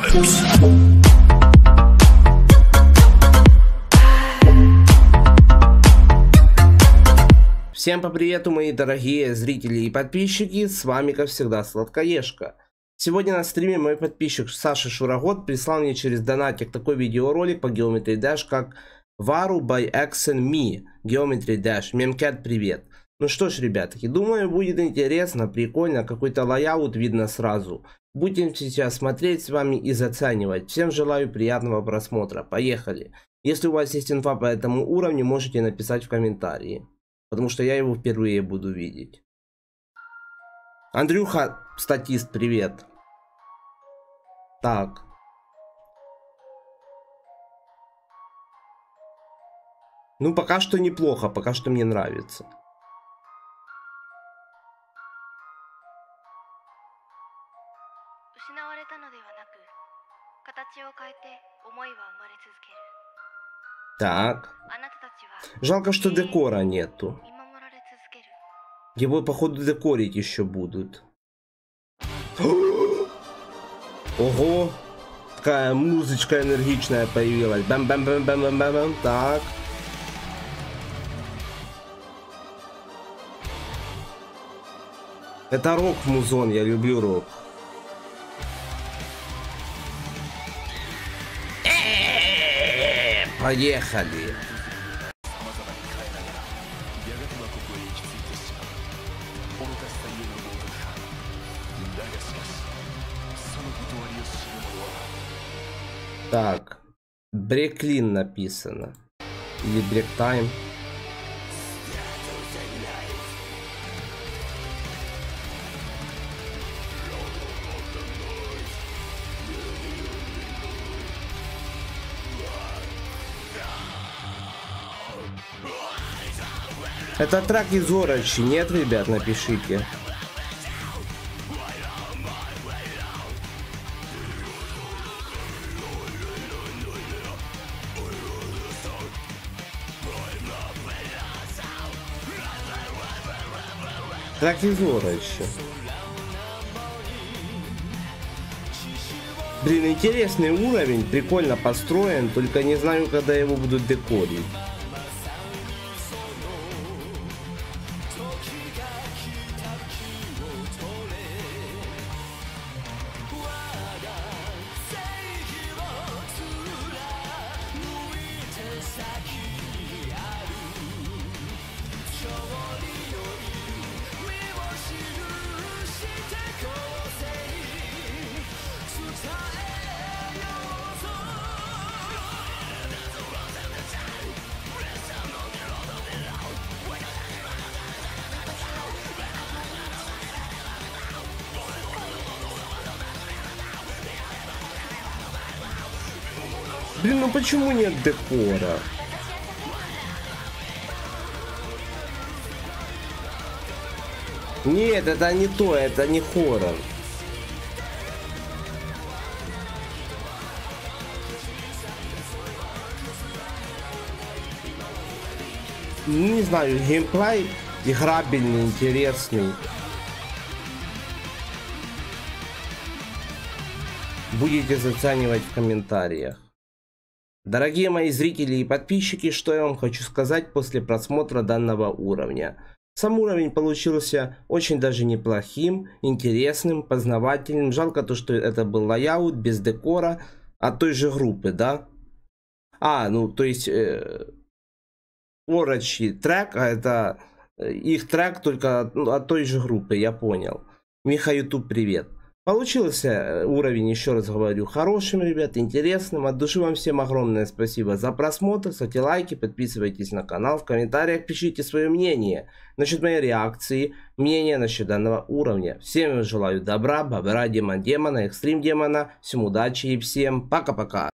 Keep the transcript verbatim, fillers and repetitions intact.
Всем по привету, мои дорогие зрители и подписчики, с вами как всегда Сладкоежка. Сегодня на стриме мой подписчик Саша Шурагод прислал мне через донатик такой видеоролик по Geometry Dash, как Waru by X and Me, Geometry Dash, Мемкет, привет. Ну что ж, ребятки, думаю, будет интересно, прикольно, какой-то лайаут видно сразу. Будем сейчас смотреть с вами и заценивать. Всем желаю приятного просмотра, поехали. Если у вас есть инфа по этому уровню, можете написать в комментарии. Потому что я его впервые буду видеть. Андрюха, статист, привет. Так. Ну, пока что неплохо, пока что мне нравится. Так. Жалко, что декора нету. Его, походу, декорить еще будут. Ого! Такая музычка энергичная появилась. Бам-бам-бам-бам-бам-бам. Так. Это рок-музон, я люблю рок. Поехали. Так, Бреклин написано. Или Бректайм. Это трек из Орочи, нет, ребят, напишите. Трек из Орочи. Блин, интересный уровень, прикольно построен, только не знаю, когда его будут декорить. Блин, ну почему нет декора? Нет, это не то, это не хоррор. Не знаю, геймплей играбельный, интересный. Будете заценивать в комментариях. Дорогие мои зрители и подписчики, что я вам хочу сказать после просмотра данного уровня. Сам уровень получился очень даже неплохим, интересным, познавательным. Жалко то, что это был лайаут без декора от той же группы, да? А, ну то есть э, Орочи трек, а это их трек только от, ну, от той же группы, я понял. Миха Ютуб, привет. Получился уровень, еще раз говорю, хорошим, ребят, интересным. От души вам всем огромное спасибо за просмотр. Ставьте лайки, подписывайтесь на канал. В комментариях пишите свое мнение насчет моей реакции, мнение насчет данного уровня. Всем желаю добра, бобра, демон демона, экстрим демона. Всем удачи и всем пока-пока.